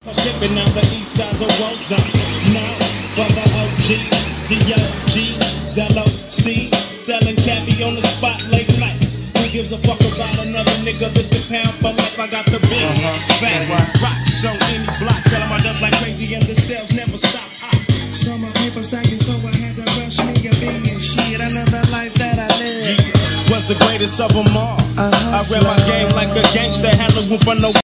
Sipping on the east side of Rosa. Now, for the OGs, the OGs, LOC, selling cabbie on the spot late nights. Who gives a fuck about another nigga? This the pound for life. I got the big fat rocks on any block. Selling my dubs like crazy and the sales never stop. So my paper stacking, so I had to rush nigga being shit. Another life that I live Was the greatest of them all. I read my game like a gangster, handling for no